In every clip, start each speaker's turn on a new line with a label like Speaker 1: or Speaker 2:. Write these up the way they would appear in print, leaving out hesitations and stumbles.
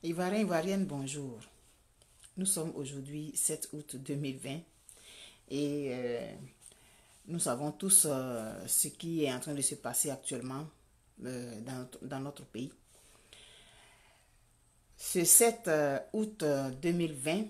Speaker 1: Ivoirien, Ivoirienne, bonjour. Nous sommes aujourd'hui 7 août 2020 et nous savons tous ce qui est en train de se passer actuellement dans notre pays. Ce 7 août 2020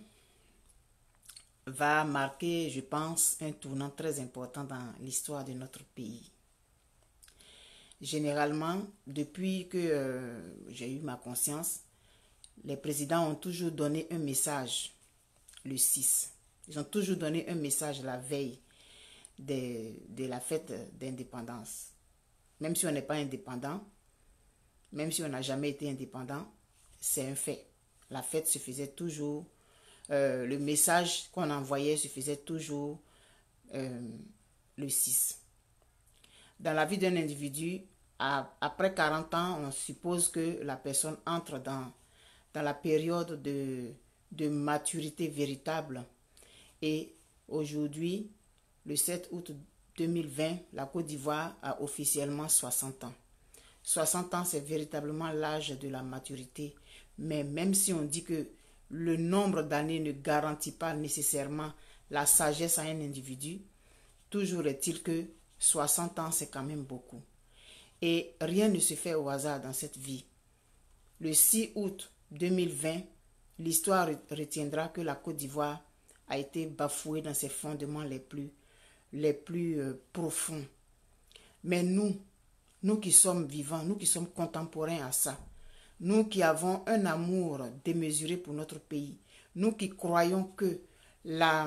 Speaker 1: va marquer, je pense, un tournant très important dans l'histoire de notre pays. Généralement, depuis que j'ai eu ma conscience, les présidents ont toujours donné un message le 6. Ils ont toujours donné un message la veille de la fête d'indépendance. Même si on n'est pas indépendant, même si on n'a jamais été indépendant, c'est un fait. La fête se faisait toujours, le message qu'on envoyait se faisait toujours le 6. Dans la vie d'un individu, après 40 ans, on suppose que la personne entre dans la période de maturité véritable. Et aujourd'hui, le 7 août 2020, la Côte d'Ivoire a officiellement 60 ans. 60 ans, c'est véritablement l'âge de la maturité. Mais même si on dit que le nombre d'années ne garantit pas nécessairement la sagesse à un individu, toujours est-il que 60 ans, c'est quand même beaucoup. Et rien ne se fait au hasard dans cette vie. Le 6 août 2020, l'histoire retiendra que la Côte d'Ivoire a été bafouée dans ses fondements les plus profonds. Mais nous qui sommes vivants, nous qui sommes contemporains à ça, nous qui avons un amour démesuré pour notre pays, nous qui croyons que la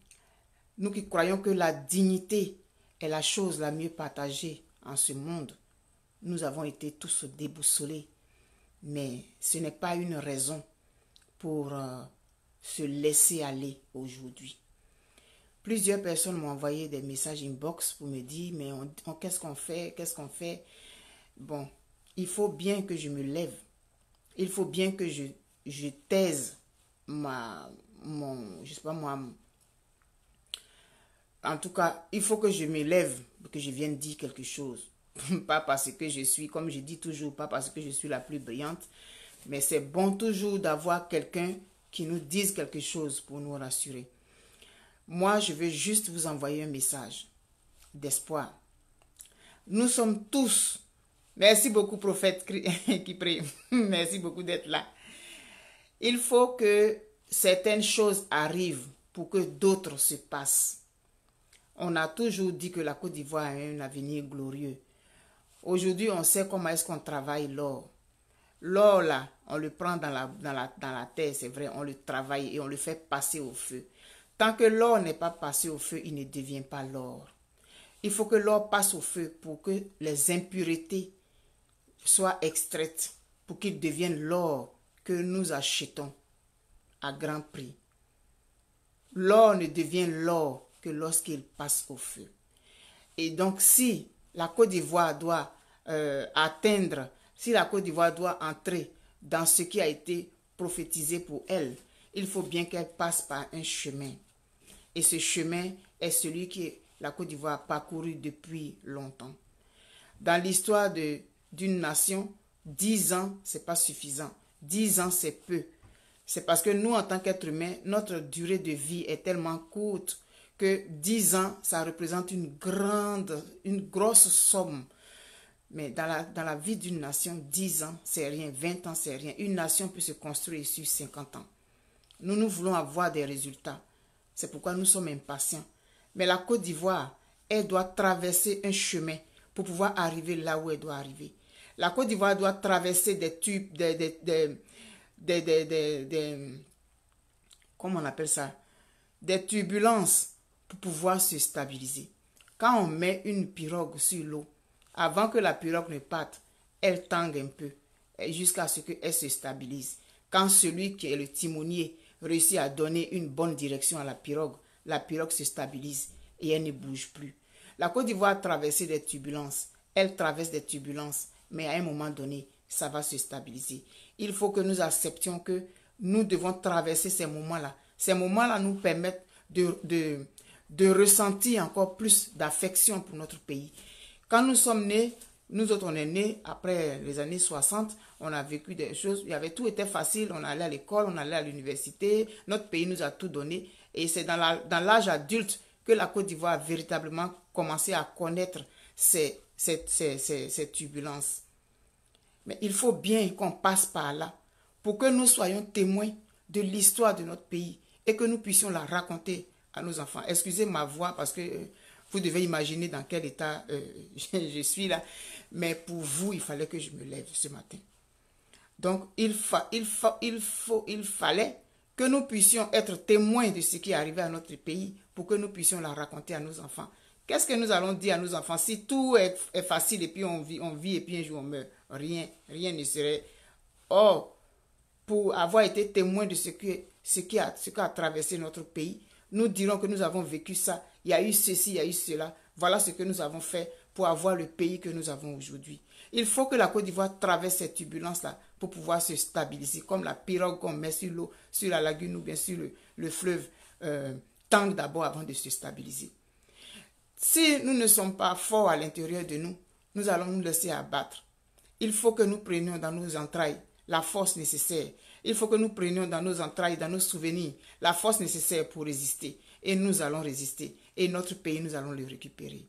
Speaker 1: dignité est la chose la mieux partagée en ce monde, nous avons été tous déboussolés. Mais ce n'est pas une raison pour se laisser aller aujourd'hui. Plusieurs personnes m'ont envoyé des messages inbox pour me dire, mais qu'est-ce qu'on fait? Qu'est-ce qu'on fait? Bon, il faut bien que je me lève. Il faut bien que je taise je sais pas moi. En tout cas, il faut que je me lève, que je vienne dire quelque chose. Pas parce que je suis, comme je dis toujours, pas parce que je suis la plus brillante, mais c'est bon toujours d'avoir quelqu'un qui nous dise quelque chose pour nous rassurer. Moi, je veux juste vous envoyer un message d'espoir. Nous sommes tous, merci beaucoup prophète qui prie, merci beaucoup d'être là. Il faut que certaines choses arrivent pour que d'autres se passent. On a toujours dit que la Côte d'Ivoire a un avenir glorieux. Aujourd'hui, on sait comment est-ce qu'on travaille l'or. L'or, là, on le prend dans la terre, c'est vrai, on le travaille et on le fait passer au feu. Tant que l'or n'est pas passé au feu, il ne devient pas l'or. Il faut que l'or passe au feu pour que les impuretés soient extraites, pour qu'il devienne l'or que nous achetons à grand prix. L'or ne devient l'or que lorsqu'il passe au feu. Et donc, si la Côte d'Ivoire doit si la Côte d'Ivoire doit entrer dans ce qui a été prophétisé pour elle, il faut bien qu'elle passe par un chemin. Et ce chemin est celui que la Côte d'Ivoire a parcouru depuis longtemps. Dans l'histoire d'une nation, 10 ans, ce n'est pas suffisant. 10 ans, c'est peu. C'est parce que nous, en tant qu'êtres humains, notre durée de vie est tellement courte que 10 ans, ça représente une grosse somme. Mais dans la vie d'une nation, 10 ans, c'est rien, 20 ans, c'est rien. Une nation peut se construire sur 50 ans. Nous voulons avoir des résultats. C'est pourquoi nous sommes impatients. Mais la Côte d'Ivoire, elle doit traverser un chemin pour pouvoir arriver là où elle doit arriver. La Côte d'Ivoire doit traverser des tubes, comment on appelle ça? Des turbulences pour pouvoir se stabiliser. Quand on met une pirogue sur l'eau, avant que la pirogue ne parte, elle tangue un peu jusqu'à ce qu'elle se stabilise. Quand celui qui est le timonier réussit à donner une bonne direction à la pirogue se stabilise et elle ne bouge plus. La Côte d'Ivoire a traversé des turbulences. Elle traverse des turbulences, mais à un moment donné, ça va se stabiliser. Il faut que nous acceptions que nous devons traverser ces moments-là. Ces moments-là nous permettent de ressentir encore plus d'affection pour notre pays. Quand nous sommes nés, nous autres on est nés après les années 60, on a vécu des choses, tout était facile, on allait à l'école, on allait à l'université, notre pays nous a tout donné. Et c'est dans l'âge adulte que la Côte d'Ivoire a véritablement commencé à connaître ces turbulences. Mais il faut bien qu'on passe par là pour que nous soyons témoins de l'histoire de notre pays et que nous puissions la raconter à nos enfants. Excusez ma voix parce que vous devez imaginer dans quel état je suis là. Mais pour vous, il fallait que je me lève ce matin. Donc, il fallait que nous puissions être témoins de ce qui est arrivé à notre pays pour que nous puissions la raconter à nos enfants. Qu'est-ce que nous allons dire à nos enfants si tout est facile et puis on vit et puis un jour on meurt? Rien ne serait... Or, pour avoir été témoin de ce qui a traversé notre pays, nous dirons que nous avons vécu ça. Il y a eu ceci, il y a eu cela. Voilà ce que nous avons fait pour avoir le pays que nous avons aujourd'hui. Il faut que la Côte d'Ivoire traverse cette turbulence-là pour pouvoir se stabiliser, comme la pirogue qu'on met sur l'eau, sur la lagune ou bien sur le fleuve, tangue d'abord avant de se stabiliser. Si nous ne sommes pas forts à l'intérieur de nous, nous allons nous laisser abattre. Il faut que nous prenions dans nos entrailles la force nécessaire. Il faut que nous prenions dans nos entrailles, dans nos souvenirs, la force nécessaire pour résister. Et nous allons résister. Et notre pays, nous allons le récupérer.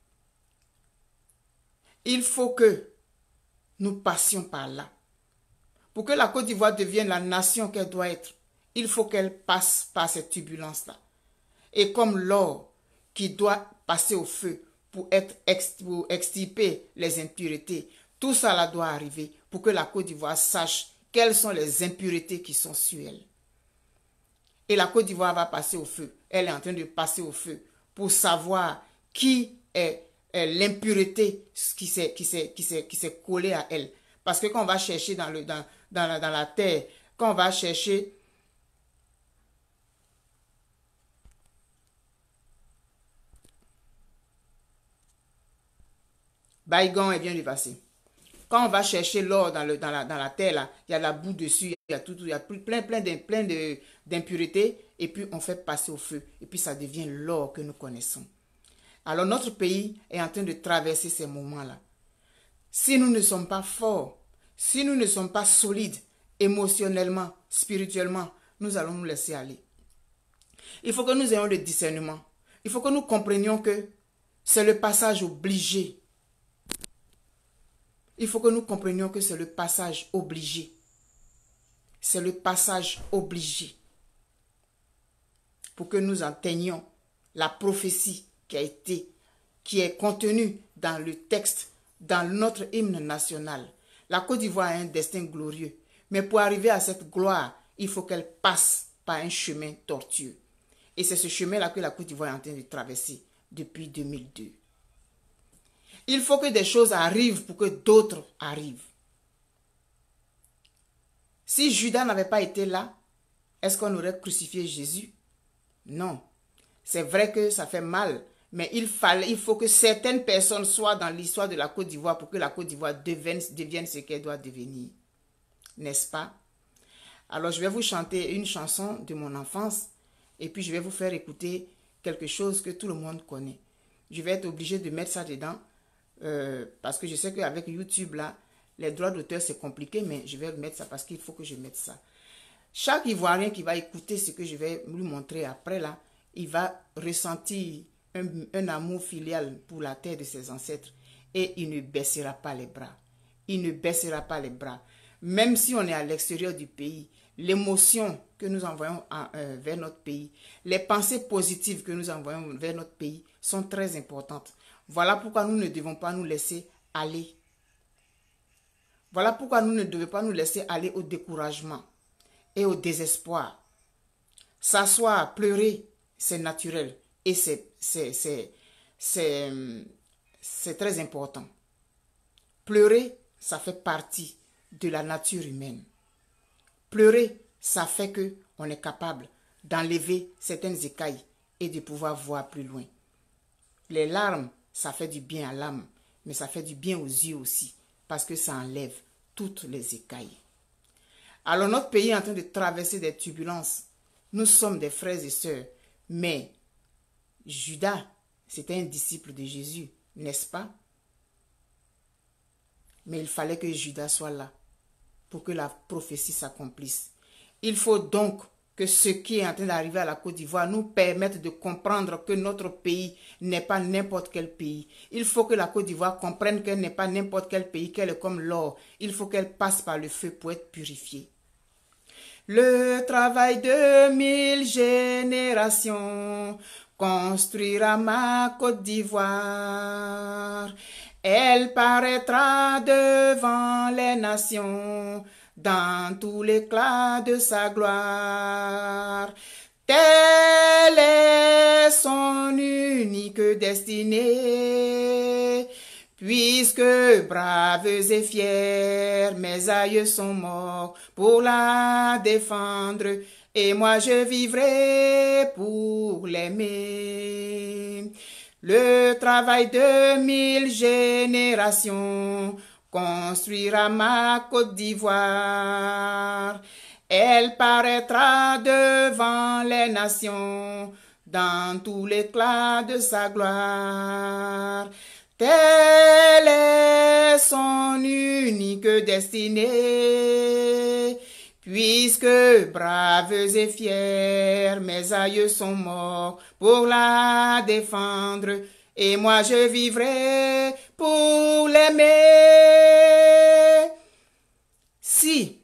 Speaker 1: Il faut que nous passions par là. Pour que la Côte d'Ivoire devienne la nation qu'elle doit être, il faut qu'elle passe par cette turbulence-là. Et comme l'or qui doit passer au feu pour extirper les impuretés, tout ça là doit arriver pour que la Côte d'Ivoire sache quelles sont les impuretés qui sont sur elle. Et la Côte d'Ivoire va passer au feu. Elle est en train de passer au feu pour savoir qui est l'impureté qui s'est collée à elle. Parce que quand on va chercher dans la terre, quand on va chercher Baïgon est bien du passé. Quand on va chercher l'or dans la terre, là, il y a la boue dessus, il y a il y a plein d'impuretés, et puis on fait passer au feu, et puis ça devient l'or que nous connaissons. Alors notre pays est en train de traverser ces moments-là. Si nous ne sommes pas forts, si nous ne sommes pas solides émotionnellement, spirituellement, nous allons nous laisser aller. Il faut que nous ayons le discernement. Il faut que nous comprenions que c'est le passage obligé. Il faut que nous comprenions que c'est le passage obligé. C'est le passage obligé. Pour que nous entendions la prophétie qui est contenue dans le texte, dans notre hymne national. La Côte d'Ivoire a un destin glorieux. Mais pour arriver à cette gloire, il faut qu'elle passe par un chemin tortueux. Et c'est ce chemin-là que la Côte d'Ivoire est en train de traverser depuis 2002. Il faut que des choses arrivent pour que d'autres arrivent. Si Judas n'avait pas été là, est-ce qu'on aurait crucifié Jésus? Non. C'est vrai que ça fait mal, mais il faut que certaines personnes soient dans l'histoire de la Côte d'Ivoire pour que la Côte d'Ivoire devienne ce qu'elle doit devenir. N'est-ce pas? Alors je vais vous chanter une chanson de mon enfance et puis je vais vous faire écouter quelque chose que tout le monde connaît. Je vais être obligé de mettre ça dedans parce que je sais qu'avec YouTube là, les droits d'auteur c'est compliqué, mais je vais mettre ça parce qu'il faut que je mette ça. Chaque Ivoirien qui va écouter ce que je vais lui montrer après là, il va ressentir un amour filial pour la terre de ses ancêtres et il ne baissera pas les bras. Il ne baissera pas les bras. Même si on est à l'extérieur du pays, l'émotion que nous envoyons vers notre pays, les pensées positives que nous envoyons vers notre pays sont très importantes. Voilà pourquoi nous ne devons pas nous laisser aller. Voilà pourquoi nous ne devons pas nous laisser aller au découragement et au désespoir. S'asseoir, pleurer, c'est naturel et c'est très important. Pleurer, ça fait partie de la nature humaine. Pleurer, ça fait qu'on est capable d'enlever certaines écailles et de pouvoir voir plus loin. Les larmes, ça fait du bien à l'âme, mais ça fait du bien aux yeux aussi, parce que ça enlève toutes les écailles. Alors notre pays est en train de traverser des turbulences. Nous sommes des frères et sœurs, mais Judas, c'était un disciple de Jésus, n'est-ce pas? Mais il fallait que Judas soit là pour que la prophétie s'accomplisse. Il faut donc que ce qui est en train d'arriver à la Côte d'Ivoire nous permette de comprendre que notre pays n'est pas n'importe quel pays. Il faut que la Côte d'Ivoire comprenne qu'elle n'est pas n'importe quel pays, qu'elle est comme l'or. Il faut qu'elle passe par le feu pour être purifiée. Le travail de 1000 générations construira ma Côte d'Ivoire. Elle paraîtra devant les nations dans tout l'éclat de sa gloire. Telle est son unique destinée, puisque braves et fiers, mes aïeux sont morts pour la défendre, et moi je vivrai pour l'aimer. Le travail de 1000 générations construira ma Côte d'Ivoire. Elle paraîtra devant les nations dans tout l'éclat de sa gloire. Telle est son unique destinée, puisque braves et fiers, mes aïeux sont morts pour la défendre, et moi je vivrai pour l'aimer. Si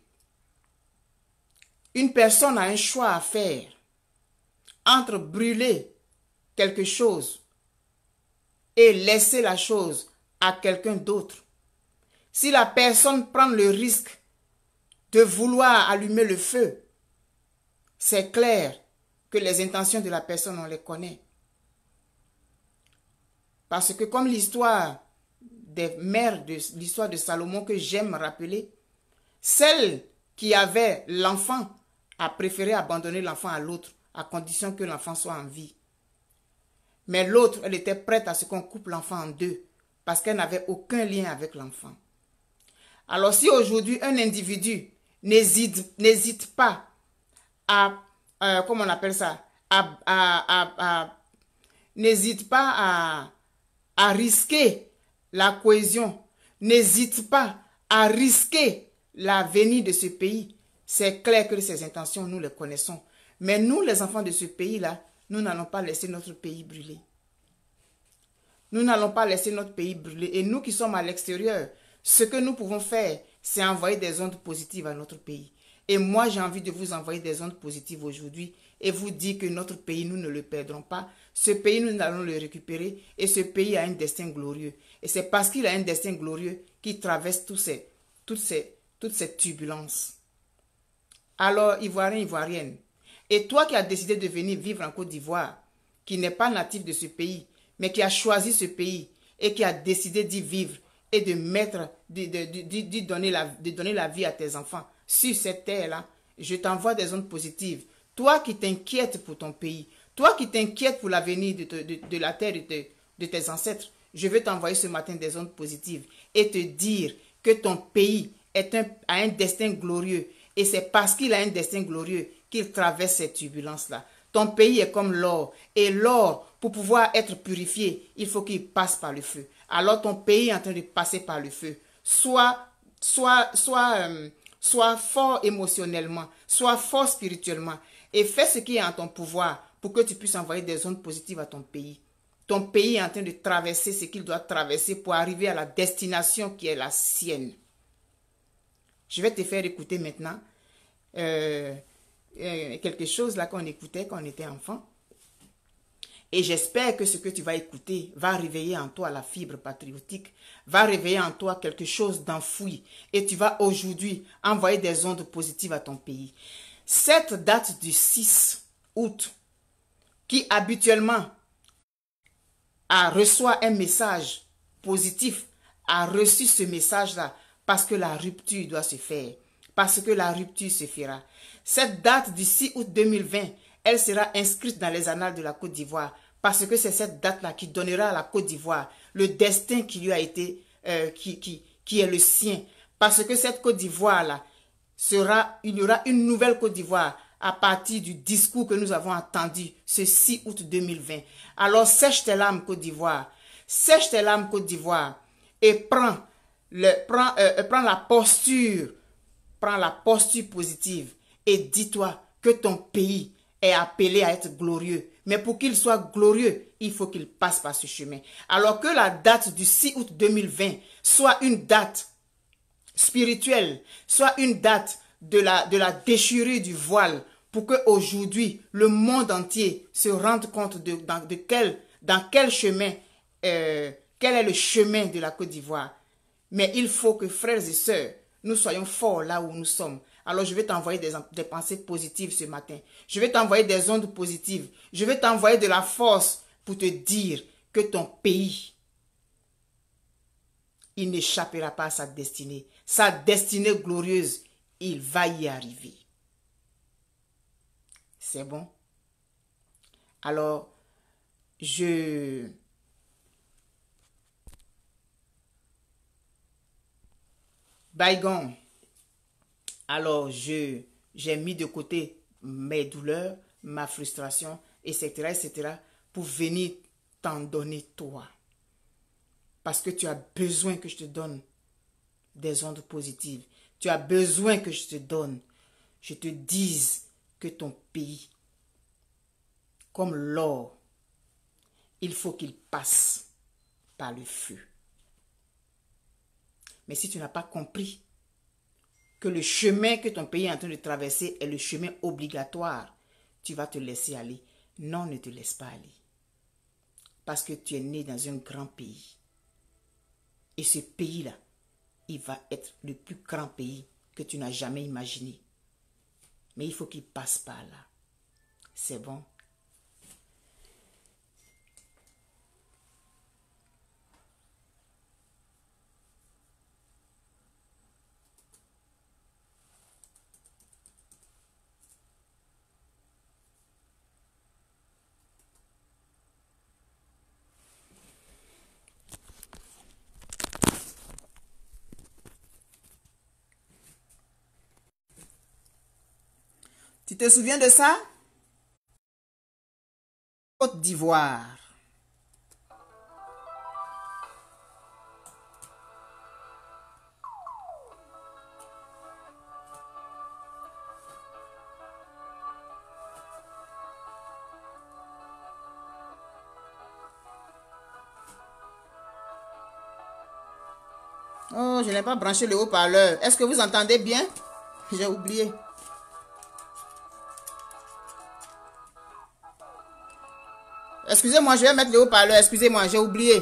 Speaker 1: une personne a un choix à faire entre brûler quelque chose et laisser la chose à quelqu'un d'autre, si la personne prend le risque de vouloir allumer le feu, c'est clair que les intentions de la personne, on les connaît. Parce que comme l'histoire des mères, l'histoire de Salomon que j'aime rappeler, celle qui avait l'enfant a préféré abandonner l'enfant à l'autre à condition que l'enfant soit en vie. Mais l'autre, elle était prête à ce qu'on coupe l'enfant en deux parce qu'elle n'avait aucun lien avec l'enfant. Alors si aujourd'hui un individu n'hésite pas à, comment on appelle ça, n'hésite pas à risquer la cohésion, n'hésite pas à risquer la venue de ce pays, c'est clair que ses intentions, nous les connaissons. Mais nous, les enfants de ce pays-là, nous n'allons pas laisser notre pays brûler. Nous n'allons pas laisser notre pays brûler. Et nous qui sommes à l'extérieur, ce que nous pouvons faire, c'est envoyer des ondes positives à notre pays. Et moi, j'ai envie de vous envoyer des ondes positives aujourd'hui et vous dire que notre pays, nous ne le perdrons pas. Ce pays, nous allons le récupérer et ce pays a un destin glorieux. Et c'est parce qu'il a un destin glorieux qu'il traverse toutes ces turbulences. Alors, Ivoirien, Ivoirienne, et toi qui as décidé de venir vivre en Côte d'Ivoire, qui n'est pas natif de ce pays, mais qui a choisi ce pays et qui a décidé d'y vivre et de donner la vie à tes enfants sur cette terre-là, je t'envoie des ondes positives. Toi qui t'inquiètes pour ton pays, toi qui t'inquiètes pour l'avenir de la terre de tes ancêtres, je veux t'envoyer ce matin des ondes positives et te dire que ton pays a un destin glorieux. Et c'est parce qu'il a un destin glorieux qu'il traverse ces turbulences-là. Ton pays est comme l'or. Et l'or, pour pouvoir être purifié, il faut qu'il passe par le feu. Alors ton pays est en train de passer par le feu. Sois fort émotionnellement, sois fort spirituellement. Et fais ce qui est en ton pouvoir pour que tu puisses envoyer des ondes positives à ton pays. Ton pays est en train de traverser ce qu'il doit traverser pour arriver à la destination qui est la sienne. Je vais te faire écouter maintenant quelque chose là qu'on écoutait quand on était enfant. Et j'espère que ce que tu vas écouter va réveiller en toi la fibre patriotique, va réveiller en toi quelque chose d'enfoui. Et tu vas aujourd'hui envoyer des ondes positives à ton pays. Cette date du 6 août, qui habituellement reçoit un message positif, a reçu ce message-là parce que la rupture doit se faire. Parce que la rupture se fera. Cette date du 6 août 2020, elle sera inscrite dans les annales de la Côte d'Ivoire. Parce que c'est cette date-là qui donnera à la Côte d'Ivoire le destin qui lui a été, qui est le sien. Parce que cette Côte d'Ivoire-là, il y aura une nouvelle Côte d'Ivoire à partir du discours que nous avons entendu ce 6 août 2020. Alors sèche tes larmes Côte d'Ivoire. Sèche tes larmes Côte d'Ivoire et prends la posture prends la posture positive et dis-toi que ton pays est appelé à être glorieux. Mais pour qu'il soit glorieux, il faut qu'il passe par ce chemin. Alors que la date du 6 août 2020 soit une date spirituelle, soit une date de la déchirure du voile, pour qu'aujourd'hui, le monde entier se rende compte dans quel chemin, quel est le chemin de la Côte d'Ivoire. Mais il faut que, frères et sœurs, nous soyons forts là où nous sommes. Alors je vais t'envoyer des pensées positives ce matin. Je vais t'envoyer des ondes positives. Je vais t'envoyer de la force pour te dire que ton pays, il n'échappera pas à sa destinée. Sa destinée glorieuse, il va y arriver. C'est bon? Alors, Bygone. Alors, j'ai mis de côté mes douleurs, ma frustration, etc., etc., pour venir t'en donner toi. Parce que tu as besoin que je te donne des ondes positives. Tu as besoin que je te dise que ton pays, comme l'or, il faut qu'il passe par le feu. Mais si tu n'as pas compris que le chemin que ton pays est en train de traverser est le chemin obligatoire, tu vas te laisser aller. Non, ne te laisse pas aller. Parce que tu es né dans un grand pays. Et ce pays-là, il va être le plus grand pays que tu n'as jamais imaginé. Mais il faut qu'il passe par là. C'est bon? Tu te souviens de ça? Côte d'Ivoire. Oh, je n'ai pas branché le haut-parleur. Est-ce que vous entendez bien? J'ai oublié. Excusez-moi, je vais mettre le haut-parleur. Excusez-moi, j'ai oublié.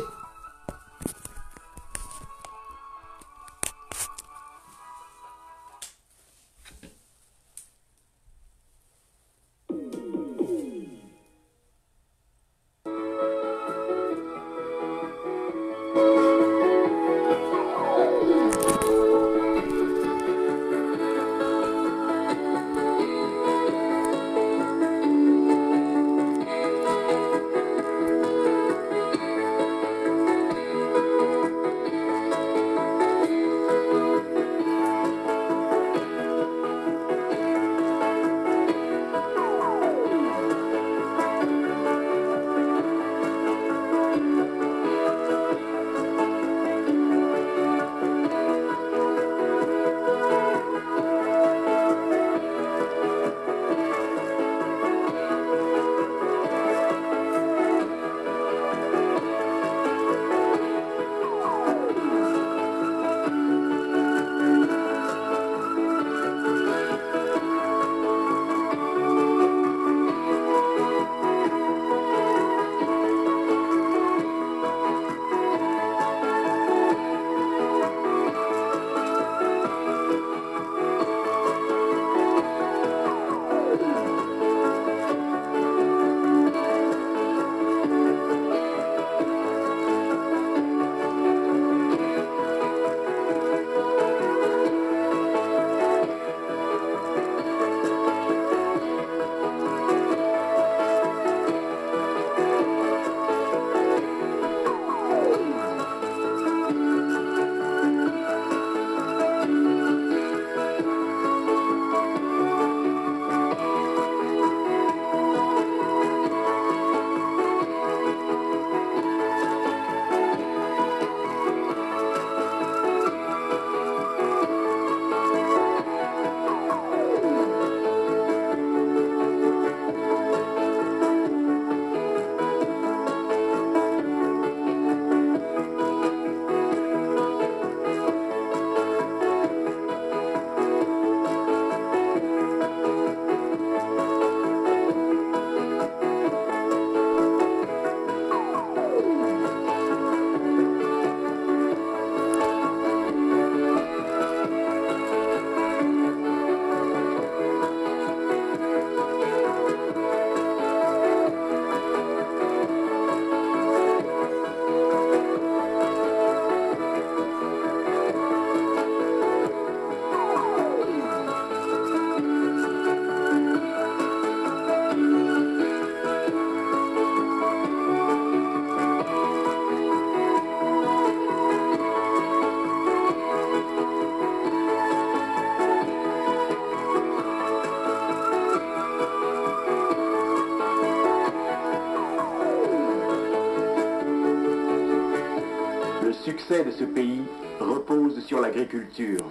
Speaker 2: succès de ce pays repose sur l'agriculture.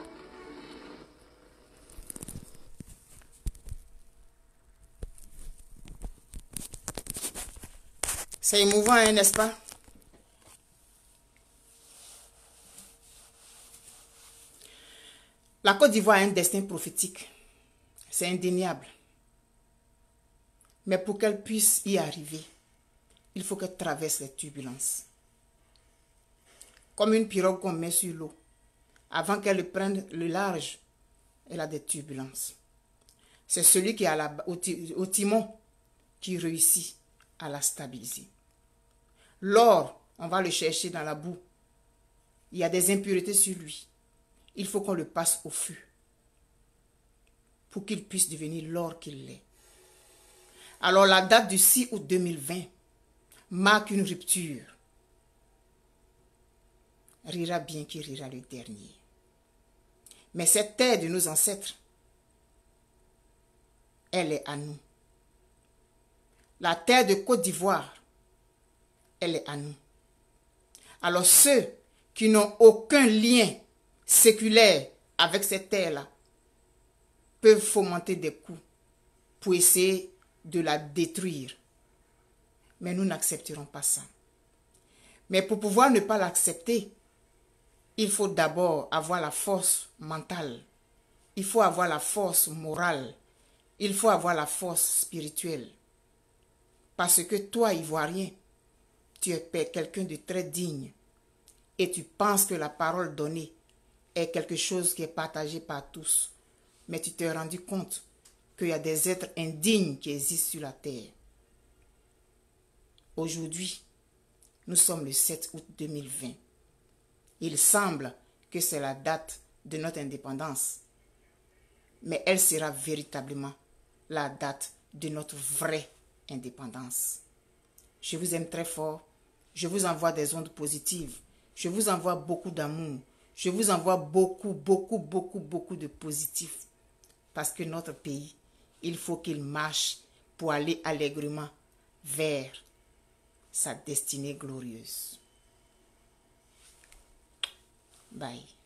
Speaker 1: C'est émouvant, hein, n'est-ce pas? La Côte d'Ivoire a un destin prophétique. C'est indéniable. Mais pour qu'elle puisse y arriver, il faut qu'elle traverse les turbulences. Comme une pirogue qu'on met sur l'eau. Avant qu'elle prenne le large, elle a des turbulences. C'est celui qui est au timon qui réussit à la stabiliser. L'or, on va le chercher dans la boue. Il y a des impuretés sur lui. Il faut qu'on le passe au feu pour qu'il puisse devenir l'or qu'il est. Alors la date du 6 août 2020 marque une rupture. Rira bien qui rira le dernier. Mais cette terre de nos ancêtres, elle est à nous. La terre de Côte d'Ivoire, elle est à nous. Alors ceux qui n'ont aucun lien séculaire avec cette terre-là peuvent fomenter des coups pour essayer de la détruire. Mais nous n'accepterons pas ça. Mais pour pouvoir ne pas l'accepter, il faut d'abord avoir la force mentale. Il faut avoir la force morale. Il faut avoir la force spirituelle. Parce que toi, Ivoirien, tu es quelqu'un de très digne. Et tu penses que la parole donnée est quelque chose qui est partagé par tous. Mais tu t'es rendu compte qu'il y a des êtres indignes qui existent sur la terre. Aujourd'hui, nous sommes le 7 août 2020. Il semble que c'est la date de notre indépendance. Mais elle sera véritablement la date de notre vraie indépendance. Je vous aime très fort. Je vous envoie des ondes positives. Je vous envoie beaucoup d'amour. Je vous envoie beaucoup de positif. Parce que notre pays, il faut qu'il marche pour aller allègrement vers sa destinée glorieuse. Bye.